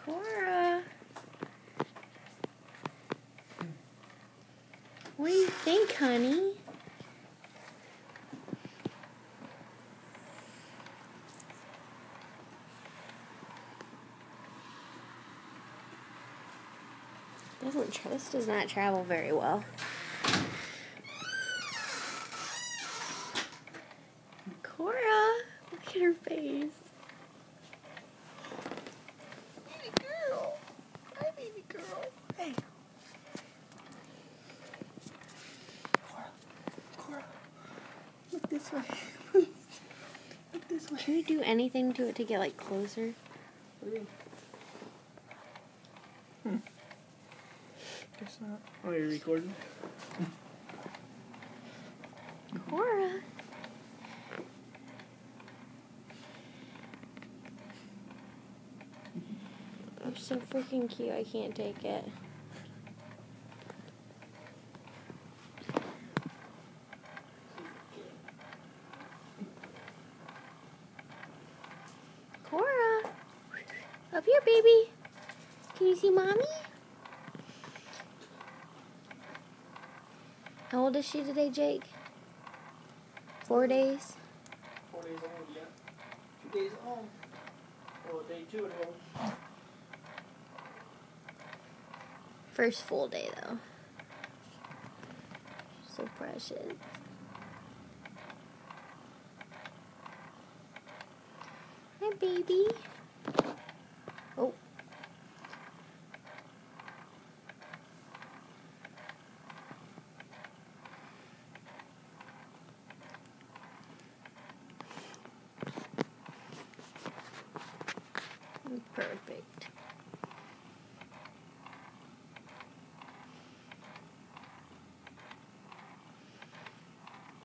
Cora. What do you think, honey? This does not travel very well. Cora, look at her face. Baby girl. Hi, baby girl. Hey. Cora. Look this way. Look this way. Can we do anything to it to get like closer? What do you mean? Guess not. Oh, you're recording? Cora. You're so freaking cute, I can't take it. Cora. Up here, baby. Can you see mommy? How old is she today, Jake? 4 days? 4 days old, yeah. 2 days at home. Well, day 2 at home. First full day, though. So precious. Hi, baby. Oh. Perfect.